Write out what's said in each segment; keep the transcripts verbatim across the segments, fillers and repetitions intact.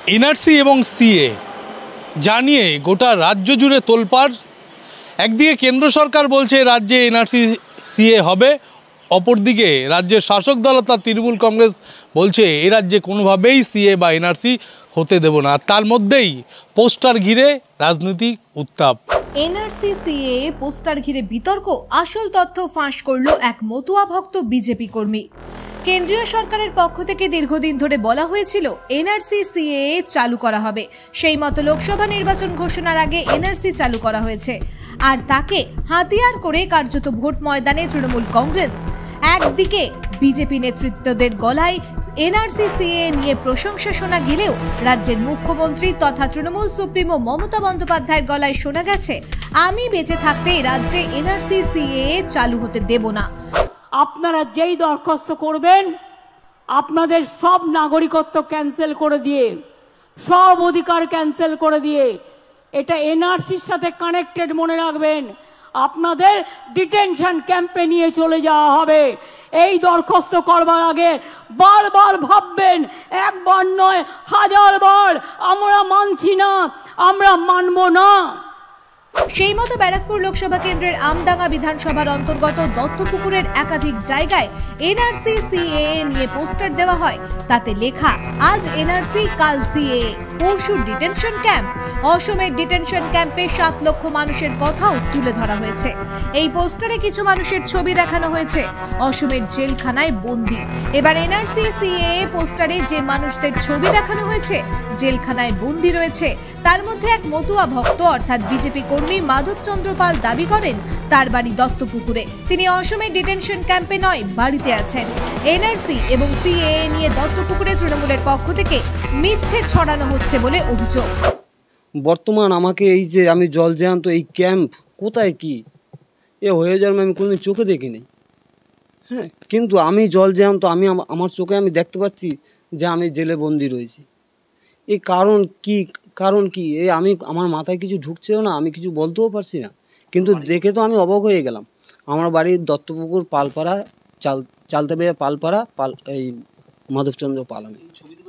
NRC এবং CA জানিয়ে গোটা রাজ্য জুড়ে তোলপাড়। একদিকে কেন্দ্র সরকার বলছে রাজ্যে এনআরসি সিএ হবে, অপরদিকে রাজ্যের শাসক দল অর্থাৎ তৃণমূল কংগ্রেস বলছে এ রাজ্যে কোনোভাবেই সিএ বা এনআরসি হতে দেব না। তার মধ্যেই পোস্টার ঘিরে রাজনৈতিক উত্তাপ। এনআরসি সিএ পোস্টার ঘিরে বিতর্ক, আসল তথ্য ফাঁস করল এক মতুয়া ভক্ত বিজেপি কর্মী। কেন্দ্রীয় সরকারের পক্ষ থেকে দীর্ঘদিন ধরে বলা হয়েছিল এনআরসি সিএ চালু করা হবে, সেই মতো লোকসভা নির্বাচন ঘোষণার আগে এনআরসি চালু করা হয়েছে। আর তাকে হাতিয়ার করে কার্যত ভোট ময়দানে তৃণমূল কংগ্রেস। একদিকে বিজেপি নেতৃত্বদের গলায় এনআরসি সিএ নিয়ে প্রশংসা শোনা গেলেও রাজ্যের মুখ্যমন্ত্রী তথা তৃণমূল সুপ্রিমো মমতা বন্দ্যোপাধ্যায়ের গলায় শোনা গেছে, আমি বেঁচে থাকতে রাজ্যে এনআরসি সিএ চালু হতে দেব না। আপনারা যেই দরখাস্ত করবেন আপনাদের সব নাগরিকত্ব ক্যান্সেল করে দিয়ে, সব অধিকার ক্যান্সেল করে দিয়ে, এটা এনআরসির সাথে কানেক্টেড মনে রাখবেন, আপনাদের ডিটেনশন ক্যাম্পে নিয়ে চলে যাওয়া হবে। এই দরখাস্ত করবার আগে বারবার ভাববেন, একবার নয় হাজার বার, আমরা মানছি না, আমরা মানব না। সেই মতো ব্যারাকপুর লোকসভা কেন্দ্রের আমডাঙ্গা বিধানসভার অন্তর্গত দত্তপুকুরের একাধিক জায়গায় এনআরসি সিএ নিয়ে পোস্টার দেওয়া হয়। তাতে লেখা, আজ এনআরসি কাল সিএ, পরশু ডিটেনশন ক্যাম্প। অসমের ডিটেনশন ক্যাম্পে সাত লক্ষ মানুষের কথাও তুলে ধরা হয়েছে। এই পোস্টারে কিছু মানুষের ছবি দেখানো হয়েছে অসমের জেলখানায় বন্দী। এবার এনআরসি সিএ পোস্টারে যে মানুষদের ছবি দেখানো হয়েছে জেলখানায় বন্দী রয়েছে, তার মধ্যে এক মতুয়া ভক্ত অর্থাৎ বিজেপি কর্মী মাধব চন্দ্র পাল দাবি করেন তার বাড়ি দত্তপুকুরে। তিনি অসমের ডিটেনশন ক্যাম্পে নয়, বাড়িতে আছেন। এনআরসি এবং সিএ নিয়ে দত্তপুকুরে তৃণমূলের পক্ষ থেকে মিথ্যে ছড়ানো হচ্ছে বলে অভিযোগ। বর্তমান আমাকে এই যে আমি জল জ্যান্ত এই ক্যাম্প কোথায় কি এ হয়ে যাওয়ার আমি কোনোদিন চোখে দেখিনি। হ্যাঁ, কিন্তু আমি জল জ্যান্ত, আমি আমার চোখে আমি দেখতে পাচ্ছি যে আমি জেলে বন্দি রয়েছি। এই কারণ কি কারণ কি এ আমি আমার মাথায় কিছু ঢুকছেও না, আমি কিছু বলতেও পারছি না। কিন্তু দেখে তো আমি অবাক হয়ে গেলাম। আমার বাড়ি দত্তপুকুর পালপাড়া, চাল চালতে বেয়ে পালপাড়া পাল এই মাধবচন্দ্র পাল। আমি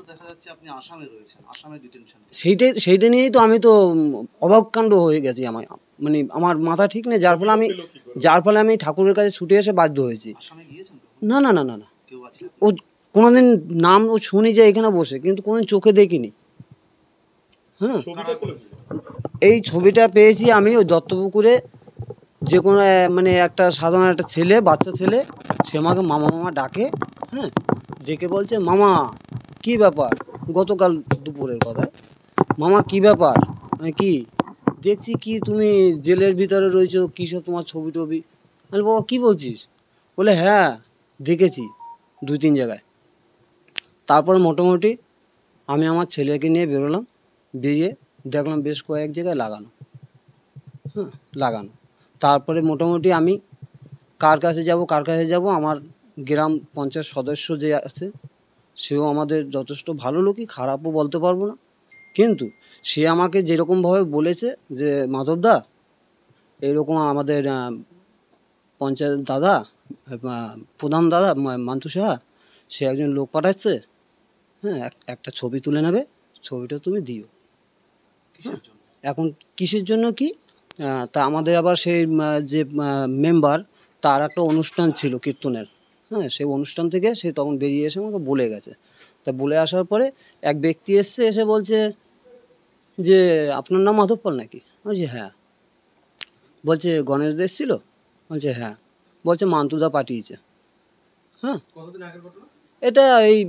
সেইটাই সেইটা নিয়েই তো আমি তো অবাককাণ্ড হয়ে গেছি। আমার মানে আমার মাথা ঠিক নেই, যার ফলে আমি যার ফলে আমি ঠাকুরের কাছে ছুটে এসে বাধ্য হয়েছি। না না না না না ও কোনোদিন নাম ও শুনি যে এখানে বসে, কিন্তু কোনোদিন চোখে দেখিনি। হ্যাঁ, এই ছবিটা পেয়েছি আমি ওই দত্তপুকুরে। যে কোনো মানে একটা সাধারণ একটা ছেলে, বাচ্চা ছেলে, সে আমাকে মামা মামা ডাকে। হ্যাঁ, ডেকে বলছে, মামা কি ব্যাপার, গতকাল দুপুরের কথা, মামা কি ব্যাপার, মানে কি দেখছি কি তুমি জেলের ভিতরে রয়েছো, কী সব তোমার ছবি টবি। আমি বাবা কী বলছিস? বলে হ্যাঁ দেখেছি দুই তিন জায়গায়। তারপরে মোটামুটি আমি আমার ছেলেকে নিয়ে বেরোলাম, বেরিয়ে দেখলাম বেশ কয়েক জায়গায় লাগানো। হ্যাঁ লাগানো। তারপরে মোটামুটি আমি কার কাছে যাব কার কাছে যাব আমার গ্রাম পঞ্চায়েত সদস্য যে আছে সেও আমাদের যথেষ্ট ভালো লোকই, খারাপও বলতে পারবো না। কিন্তু সে আমাকে যেরকমভাবে বলেছে যে মাধবদা এরকম আমাদের পঞ্চায়েত দাদা, প্রধান দাদা মান্তু সাহা, সে একজন লোক পাঠাচ্ছে, হ্যাঁ একটা ছবি তুলে নেবে, ছবিটা তুমি দিও। এখন কিসের জন্য কি তা আমাদের আবার সেই যে মেম্বার তার একটা অনুষ্ঠান ছিল কীর্তনের। হ্যাঁ, সেই অনুষ্ঠান থেকে সে তখন বেরিয়ে এসে আমাকে বলে গেছে। তা বলে আসার পরে এক ব্যক্তি এসছে, এসে বলছে যে আপনার নাম মাধব পাল নাকি? বলছি হ্যাঁ। বলছে গণেশ দে এসেছিল? বলছে হ্যাঁ। বলছে মান্তুদা পাঠিয়েছে। হ্যাঁ, এটা এই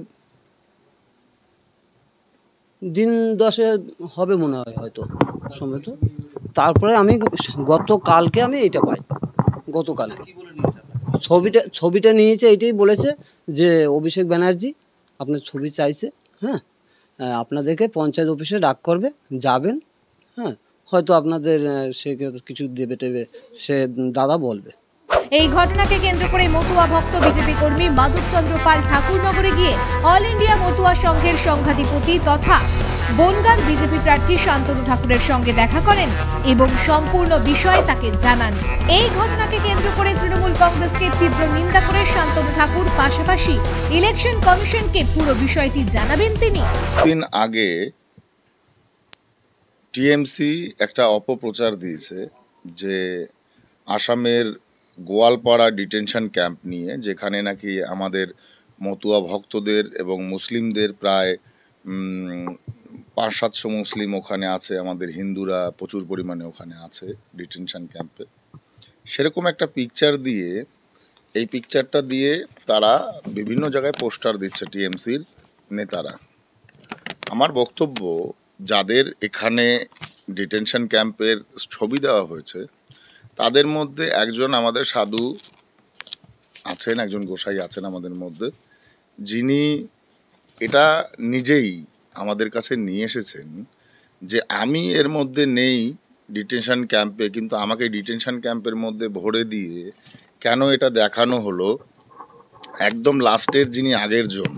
দিন দশে হবে মনে হয় হয়তো সম্ভবত। তারপরে আমি গতকালকে আমি এইটা পাই, গতকালকে ছবিটা ছবিটা নিয়েছে, এইটাই বলেছে যে অভিষেক ব্যানার্জি আপনার ছবি চাইছে। হ্যাঁ, আপনাদেরকে পঞ্চায়েত অফিসে ডাক করবে, যাবেন। হ্যাঁ, হয়তো আপনাদের সে কিছু দেবে টেবে, সে দাদা বলবে। এই ঘটনাকে কেন্দ্র করে মতুয়া ভক্ত বিজেপি কর্মী মাধব চন্দ্র পাল ঠাকুরনগরে গিয়ে অল ইন্ডিয়া মতুয়া সংঘের সংঘাধিপতি তথা বনগাঁর বিজেপি প্রার্থী শান্তনু ঠাকুরের সঙ্গে দেখা করেন এবং সম্পূর্ণ বিষয় তাকে জানান। এই ঘটনাকে কেন্দ্র করে তৃণমূল কংগ্রেসকে তীব্র নিন্দা করে শান্তনু ঠাকুর পাশাপাশি ইলেকশন কমিশনকে পুরো বিষয়টি জানাবেন তিনি। দিন আগে টিএমসি একটা অপপ্রচার দিয়েছে যে আসামের গোয়ালপাড়া ডিটেনশন ক্যাম্প নিয়ে, যেখানে নাকি আমাদের মতুয়া ভক্তদের এবং মুসলিমদের প্রায় পাঁচ সাতশো মুসলিম ওখানে আছে, আমাদের হিন্দুরা প্রচুর পরিমাণে ওখানে আছে ডিটেনশন ক্যাম্পে। সেরকম একটা পিকচার দিয়ে, এই পিকচারটা দিয়ে তারা বিভিন্ন জায়গায় পোস্টার দিচ্ছে টিএমসির নেতারা। আমার বক্তব্য, যাদের এখানে ডিটেনশন ক্যাম্পের ছবি দেওয়া হয়েছে তাদের মধ্যে একজন আমাদের সাধু আছেন, একজন গোসাই আছেন আমাদের মধ্যে, যিনি এটা নিজেই আমাদের কাছে নিয়ে এসেছেন যে আমি এর মধ্যে নেই ডিটেনশন ক্যাম্পে, কিন্তু আমাকে ডিটেনশন ক্যাম্পের মধ্যে ভরে দিয়ে কেন এটা দেখানো হলো। একদম লাস্টের যিনি আগের জন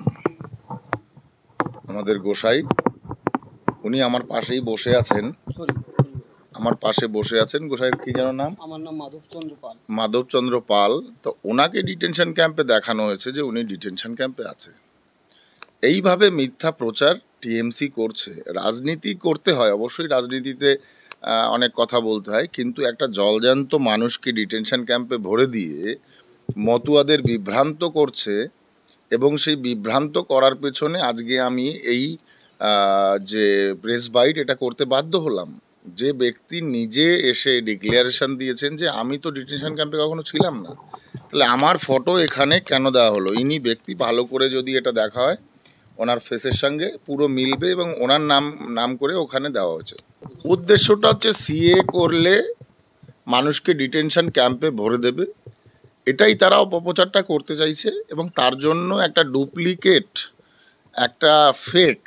আমাদের গোসাই, উনি আমার পাশেই বসে আছেন, আমার পাশে বসে আছেন। গোসাইয়ের কি যেন নাম? আমার নাম মাধবচন্দ্র পাল। মাধবচন্দ্র পাল। তো ওনাকে ডিটেনশন ক্যাম্পে দেখানো হয়েছে যে উনি ডিটেনশন ক্যাম্পে আছে। এইভাবে মিথ্যা প্রচার টিএমসি করছে। রাজনীতি করতে হয়, অবশ্যই রাজনীতিতে অনেক কথা বলতে হয়, কিন্তু একটা জলজান্ত মানুষকে ডিটেনশন ক্যাম্পে ভরে দিয়ে মতুয়াদের বিভ্রান্ত করছে, এবং সেই বিভ্রান্ত করার পেছনে আজকে আমি এই যে প্রেস বাইট এটা করতে বাধ্য হলাম। যে ব্যক্তি নিজে এসে ডিক্লারেশন দিয়েছেন যে আমি তো ডিটেনশন ক্যাম্পে কখনো ছিলাম না, তাহলে আমার ফটো এখানে কেন দেওয়া হলো? ইনি ব্যক্তি ভালো করে যদি এটা দেখা হয় ওনার ফেসের সঙ্গে পুরো মিলবে, এবং ওনার নাম নাম করে ওখানে দেওয়া হয়েছে। উদ্দেশ্যটা হচ্ছে সিএ করলে মানুষকে ডিটেনশন ক্যাম্পে ভরে দেবে, এটাই তারা অপপ্রচারটা করতে চাইছে, এবং তার জন্য একটা ডুপ্লিকেট, একটা ফেক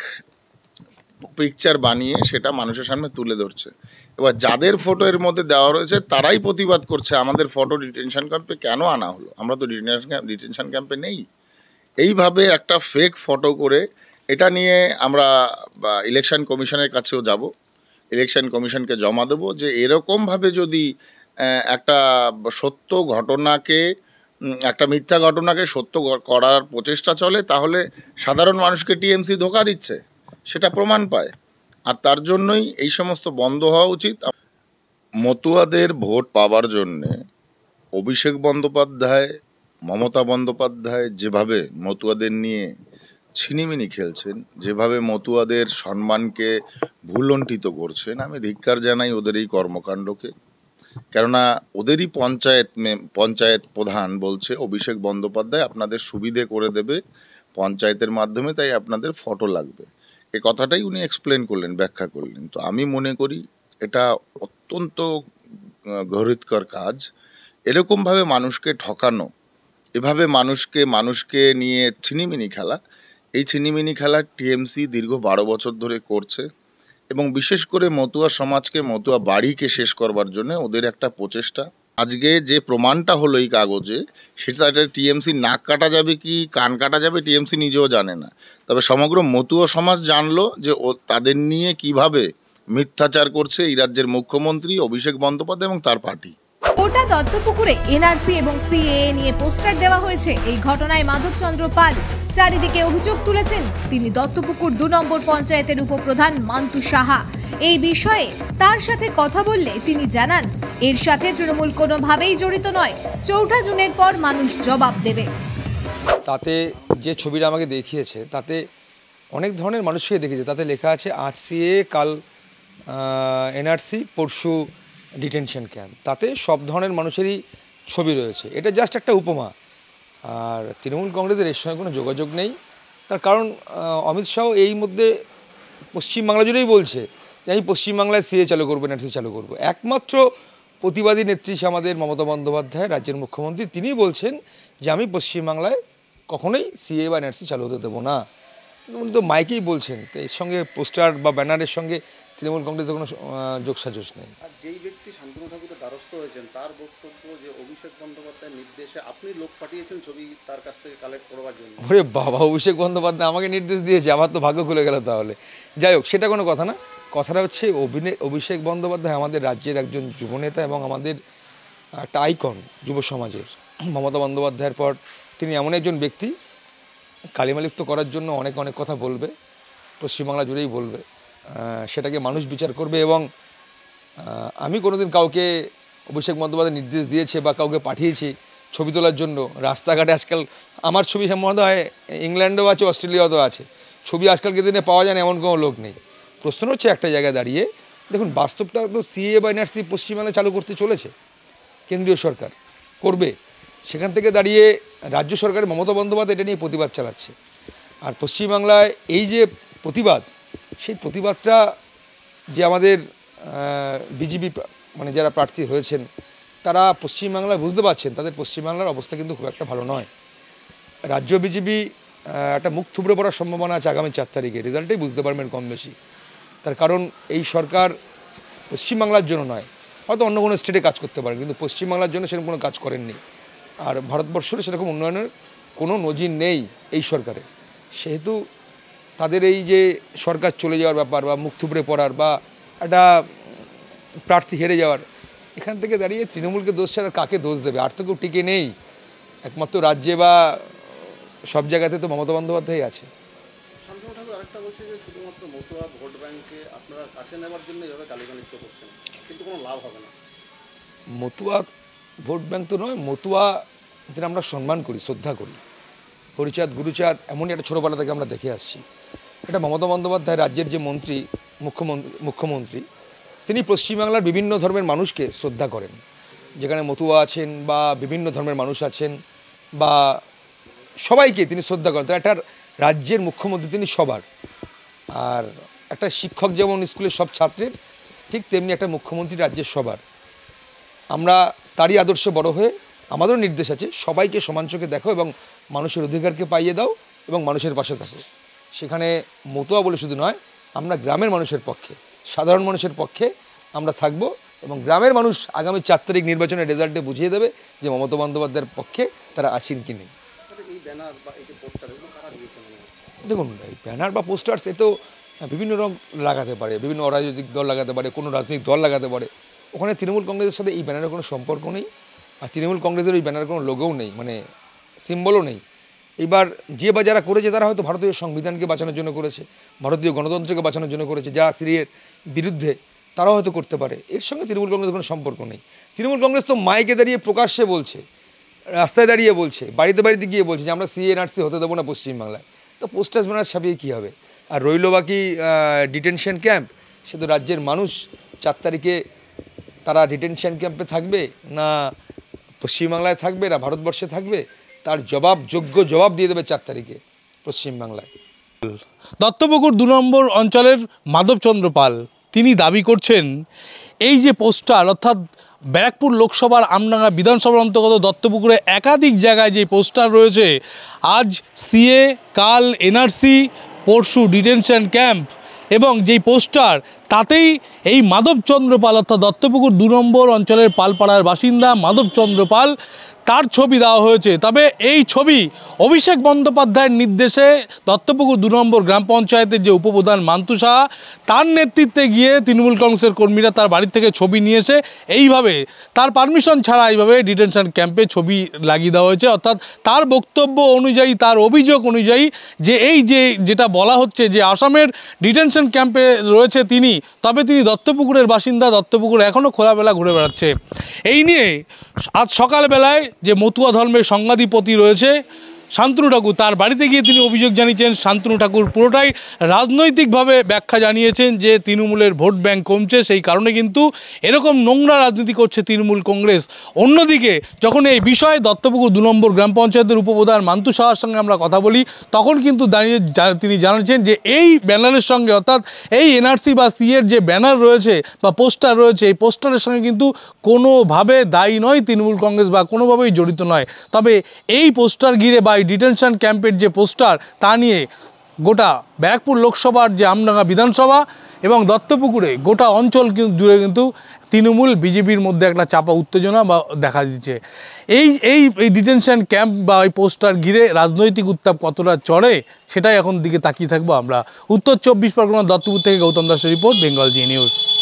পিকচার বানিয়ে সেটা মানুষের সামনে তুলে ধরছে। এবার যাদের ফটো এর মধ্যে দেওয়া রয়েছে তারাই প্রতিবাদ করছে আমাদের ফটো ডিটেনশন ক্যাম্পে কেন আনা হলো, আমরা তো ডিটেনশন ক্যাম্প ডিটেনশন ক্যাম্পে নেই। এইভাবে একটা ফেক ফটো করে এটা নিয়ে আমরা ইলেকশন কমিশনের কাছেও যাব, ইলেকশন কমিশনকে জমা দেবো যে এরকমভাবে যদি একটা সত্য ঘটনাকে, একটা মিথ্যা ঘটনাকে সত্য করার প্রচেষ্টা চলে, তাহলে সাধারণ মানুষকে টিএমসি ধোঁকা দিচ্ছে সেটা প্রমাণ পায়। আর তার জন্যই এই সমস্ত বন্ধ হওয়া উচিত। মতুয়াদের ভোট পাওয়ার জন্যে অভিষেক বন্দ্যোপাধ্যায়, মমতা বন্দ্যোপাধ্যায় যেভাবে মতুয়াদের নিয়ে ছিনিমিনি খেলছেন, যেভাবে মতুয়াদের সম্মানকে ভুলণ্ঠিত করছেন, আমি ধিক্কার জানাই ওদের এই কর্মকাণ্ডকে। কেননা ওদেরই পঞ্চায়েত পঞ্চায়েত প্রধান বলছে অভিষেক বন্দ্যোপাধ্যায় আপনাদের সুবিধে করে দেবে পঞ্চায়েতের মাধ্যমে, তাই আপনাদের ফটো লাগবে। এই কথাটাই উনি এক্সপ্লেন করলেন, ব্যাখ্যা করলেন। তো আমি মনে করি এটা অত্যন্ত গৌরবকর কাজ। এরকমভাবে মানুষকে ঠকানো, এভাবে মানুষকে মানুষকে নিয়ে ছিনিমিনি খেলা, এই ছিনিমিনি খেলা টিএমসি দীর্ঘ বারো বছর ধরে করছে, এবং বিশেষ করে মতুয়া সমাজকে, মতুয়া বাড়িকে শেষ করবার জন্য ওদের একটা প্রচেষ্টা। আজকে যে প্রমাণটা হলো এই কাগজে, সেটা টিএমসি নাক কাটা যাবে কি কান কাটা যাবে টিএমসি নিজেও জানে না, তবে সমগ্র মতুয়া সমাজ জানলো যে ও তাদের নিয়ে কিভাবে মিথ্যাচার করছে এই রাজ্যের মুখ্যমন্ত্রী অভিষেক বন্দ্যোপাধ্যায় এবং তার পার্টি। গোটা দত্তপুকুরে এনআরসি এবং সিএএ নিয়ে পোস্টার দেওয়া হয়েছে। এই ঘটনায় মাধবচন্দ্র পাল চারিদিকে অভিযোগ তুলেছেন। তিনি দত্তপুকুর দু নম্বর পঞ্চায়েতের উপপ্রধান মান্তু সাহা। এই বিষয়ে তার সাথে কথা বললে তিনি জানান এর সাথে তৃণমূল কোনোভাবেই জড়িত নয়। চৌঠা জুনের পর মানুষ জবাব দেবে। তাতে যে ছবিটা আমাকে দেখিয়েছে তাতে অনেক ধরনের মানুষকে দেখেছে। তাতে লেখা আছে আজ সিএ, কাল এনআরসি, পরশু ডিটেনশন ক্যাম্প। তাতে সব ধরনের মানুষেরই ছবি রয়েছে। এটা জাস্ট একটা উপমা। আর তৃণমূল কংগ্রেসের এর সঙ্গে কোনো যোগাযোগ নেই। তার কারণ অমিত শাহ এই মধ্যে পশ্চিমবাংলা জুড়েই বলছে যে আমি পশ্চিমবাংলায় সিএ চালু করবো, এনআরসি চালু করবো। একমাত্র প্রতিবাদী নেত্রী আমাদের মমতা বন্দ্যোপাধ্যায়, রাজ্যের মুখ্যমন্ত্রী, তিনি বলছেন যে আমি পশ্চিমবাংলায় কখনোই সিএ বা এনআরসি চালু হতে দেবো না। উনি তো মাইকেই বলছেন। তো এর সঙ্গে পোস্টার বা ব্যানারের সঙ্গে তৃণমূল কংগ্রেসের কোনো যোগসাজশ নেই। আর যেই ব্যক্তি শান্তনু ঠাকুরের দ্বারস্থ হয়েছেন তার বক্তব্য যে অভিষেক বন্দ্যোপাধ্যায়ের নির্দেশে আপনি লোক পাঠিয়েছেন ছবি তার কাছ থেকে কালেক্ট করবার জন্য। ওরে বাবা, অভিষেক বন্দ্যোপাধ্যায় আমাকে নির্দেশ দিয়েছে? আমার তো ভাগ্য খুলে গেল তাহলে। যাই হোক, সেটা কোনো কথা না। কথাটা হচ্ছে অভিনয় অভিষেক বন্দ্যোপাধ্যায় আমাদের রাজ্যের একজন যুবনেতা এবং আমাদের একটা আইকন যুব সমাজের। মমতা বন্দ্যোপাধ্যায়ের পর তিনি এমন একজন ব্যক্তি, কালিমালিপ্ত করার জন্য অনেক অনেক কথা বলবে, পশ্চিমবাংলা জুড়েই বলবে। সেটাকে মানুষ বিচার করবে। এবং আমি কোনোদিন কাউকে অভিষেক বন্দ্যোপাধ্যায় নির্দেশ দিয়েছে বা কাউকে পাঠিয়েছি ছবি তোলার জন্য রাস্তাঘাটে, আজকাল আমার ছবি মনে হয় ইংল্যান্ডেও আছে, অস্ট্রেলিয়াতেও আছে, ছবি আজকালকে দিনে পাওয়া যায় না এমন কোনো লোক নেই। প্রশ্ন হচ্ছে একটা জায়গায় দাঁড়িয়ে, দেখুন বাস্তবটা তো সিএ বা এনআরসি পশ্চিমবাংলায় চালু করতে চলেছে, কেন্দ্রীয় সরকার করবে। সেখান থেকে দাঁড়িয়ে রাজ্য সরকারের মমতা বন্দ্যোপাধ্যায় এটা নিয়ে প্রতিবাদ চালাচ্ছে। আর পশ্চিমবাংলায় এই যে প্রতিবাদ, সেই প্রতিবাদটা যে আমাদের বিজেপি মানে যারা প্রার্থী হয়েছেন তারা পশ্চিমবাংলায় বুঝতে পারছেন তাদের পশ্চিমবাংলার অবস্থা কিন্তু খুব একটা ভালো নয়। রাজ্য বিজেপি একটা মুখ থুবড়ে পড়ার সম্ভাবনা আছে আগামী চার তারিখে, রেজাল্টেই বুঝতে পারবেন কম বেশি। তার কারণ এই সরকার পশ্চিমবাংলার জন্য নয়, হয়তো অন্য কোনো স্টেটে কাজ করতে পারেন, কিন্তু পশ্চিমবাংলার জন্য সেরকম কোনো কাজ করেননি। আর ভারতবর্ষের সেরকম উন্নয়নের কোনো নজির নেই এই সরকারের। সেহেতু তাদের এই যে সরকার চলে যাওয়ার ব্যাপার বা মুখ থুবড়ে পড়ার বা একটা প্রার্থী হেরে যাওয়ার, এখান থেকে দাঁড়িয়ে তৃণমূলকে দোষ ছাড়া কাকে দোষ দেবে? আর তো কেউ টিকে নেই, একমাত্র রাজ্যে বা সব জায়গাতে তো মমতা বন্দ্যোপাধ্যায় আছে। শান্তনু ঠাকুর আরেকটা বলছে যে শুধুমাত্র মতুয়া ভোট ব্যাংকে আপনারা কাছে নেওয়ার জন্য এভাবে গালিগালিত্ব করছেন, কিন্তু কোনো লাভ হবে না। মতুয়া ভোট ব্যাংক তো নয়, মতুয়াদের আমরা সম্মান করি, শ্রদ্ধা করি। হরিচাঁদ গুরুচাঁদ এমনই একটা ছোটোবেলা থেকে আমরা দেখে আসছি। এটা মমতা বন্দ্যোপাধ্যায় রাজ্যের যে মন্ত্রী, মুখ্যমন্ত্রী মুখ্যমন্ত্রী তিনি পশ্চিমবাংলার বিভিন্ন ধর্মের মানুষকে শ্রদ্ধা করেন। যেখানে মতুয়া আছেন বা বিভিন্ন ধর্মের মানুষ আছেন বা সবাইকে তিনি শ্রদ্ধা করেন। তার একটা রাজ্যের মুখ্যমন্ত্রী তিনি সবার। আর একটা শিক্ষক যেমন স্কুলের সব ছাত্রের, ঠিক তেমনি একটা মুখ্যমন্ত্রী রাজ্যের সবার। আমরা তারই আদর্শে বড় হয়ে আমাদেরও নির্দেশ আছে সবাইকে সমান চোখে দেখো এবং মানুষের অধিকারকে পাইয়ে দাও এবং মানুষের পাশে থাকো। সেখানে মতুয়া বলে শুধু নয়, আমরা গ্রামের মানুষের পক্ষে, সাধারণ মানুষের পক্ষে আমরা থাকব এবং গ্রামের মানুষ আগামী চার তারিখ নির্বাচনের রেজাল্টে বুঝিয়ে দেবে যে মমতা বন্দ্যোপাধ্যায়ের পক্ষে তারা আছেন কি নেই। দেখুন, এই ব্যানার বা পোস্টার্স এ তো বিভিন্ন রং লাগাতে পারে, বিভিন্ন অরাজনৈতিক দল লাগাতে পারে, কোনো রাজনৈতিক দল লাগাতে পারে। ওখানে তৃণমূল কংগ্রেসের সাথে এই ব্যানারের কোনো সম্পর্ক নেই। আর তৃণমূল কংগ্রেসের এই ব্যানারের কোনো লোগোও নেই, মানে সিম্বলও নেই। এবার যে বা যারা করেছে তারা হয়তো ভারতীয় সংবিধানকে বাঁচানোর জন্য করেছে, ভারতীয় গণতন্ত্রকে বাঁচানোর জন্য করেছে। যারা সিরিয়ার বিরুদ্ধে তারাও হয়তো করতে পারে, এর সঙ্গে তৃণমূল কংগ্রেসের কোনো সম্পর্ক নেই। তৃণমূল কংগ্রেস তো মাইকে দাঁড়িয়ে প্রকাশ্যে বলছে, রাস্তায় দাঁড়িয়ে বলছে, বাড়িতে বাড়িতে গিয়ে বলছে যে আমরা সিএ এনআরসি হতে দেবো না পশ্চিমবাংলায়। তো পোস্টার ব্যানার ছাপিয়ে কী হবে? আর রইল বাকি ডিটেনশন ক্যাম্প, সে তো রাজ্যের মানুষ চার তারিখে তারা ডিটেনশন ক্যাম্পে থাকবে না পশ্চিমবাংলায় থাকবে না ভারতবর্ষে থাকবে, তার জবাব যোগ্য জবাব দিয়ে দেবে চার তারিখে পশ্চিমবাংলায়। দত্তপুকুর দু নম্বর অঞ্চলের মাধবচন্দ্র পাল তিনি দাবি করছেন এই যে পোস্টার, অর্থাৎ ব্যারাকপুর লোকসভার আমডাঙ্গা বিধানসভার অন্তর্গত দত্তপুকুরে একাধিক জায়গায় যে পোস্টার রয়েছে, আজ সিএ, কাল এনআরসি, পরশু ডিটেনশন ক্যাম্প, এবং যেই পোস্টার তাতেই এই মাধবচন্দ্র পাল অর্থাৎ দত্তপুকুর দু নম্বর অঞ্চলের পালপাড়ার বাসিন্দা মাধবচন্দ্র পাল, তার ছবি দেওয়া হয়েছে। তবে এই ছবি অভিষেক বন্দ্যোপাধ্যায়ের নির্দেশে দত্তপুকুর দু নম্বর গ্রাম পঞ্চায়েতের যে উপপ্রধান মান্তু সাহা, তার নেতৃত্বে গিয়ে তৃণমূল কংগ্রেসের কর্মীরা তার বাড়ি থেকে ছবি নিয়ে এসে এইভাবে তার পারমিশন ছাড়া এইভাবে ডিটেনশন ক্যাম্পে ছবি লাগিয়ে দেওয়া হয়েছে। অর্থাৎ তার বক্তব্য অনুযায়ী, তার অভিযোগ অনুযায়ী যে এই যে যেটা বলা হচ্ছে যে আসামের ডিটেনশন ক্যাম্পে রয়েছে তিনি, তবে তিনি দত্তপুকুরের বাসিন্দা, দত্তপুকুর এখনও খোলাবেলা ঘুরে বেড়াচ্ছে। এই নিয়ে আজ সকালবেলায় যে মতুয়া ধর্মের সংঘাধিপতি রয়েছে শান্তনু ঠাকুর, তার বাড়িতে গিয়ে তিনি অভিযোগ জানিয়েছেন। শান্তনু ঠাকুর পুরোটাই রাজনৈতিকভাবে ব্যাখ্যা জানিয়েছেন যে তৃণমূলের ভোট ব্যাংক কমছে, সেই কারণে কিন্তু এরকম নোংরা রাজনীতি করছে তৃণমূল কংগ্রেস। অন্যদিকে যখন এই বিষয়ে দত্তপুকুর দু নম্বর গ্রাম পঞ্চায়েতের উপপ্রধান মান্তু সাহার সঙ্গে আমরা কথা বলি, তখন কিন্তু দাঁড়িয়ে তিনি জানাচ্ছেন যে এই ব্যানারের সঙ্গে, অর্থাৎ এই এনআরসি বা সিএর যে ব্যানার রয়েছে বা পোস্টার রয়েছে, এই পোস্টারের সঙ্গে কিন্তু কোনোভাবে দায়ী নয় তৃণমূল কংগ্রেস বা কোনোভাবেই জড়িত নয়। তবে এই পোস্টার ঘিরে বা ডিটেনশন ক্যাম্পের যে পোস্টার, তা নিয়ে গোটা ব্যারাকপুর লোকসভার যে আমডাঙ্গা বিধানসভা এবং দত্তপুকুরে গোটা অঞ্চল জুড়ে কিন্তু তৃণমূল বিজেপির মধ্যে একটা চাপা উত্তেজনা বা দেখা দিচ্ছে। এই এই এই ডিটেনশন ক্যাম্প বা এই পোস্টার ঘিরে রাজনৈতিক উত্তাপ কতটা চড়ে, সেটাই এখন দিকে তাকিয়ে থাকবো আমরা। উত্তর চব্বিশ পরগনা দত্তপুর থেকে গৌতম দাসের রিপোর্ট, বেঙ্গল জি নিউজ।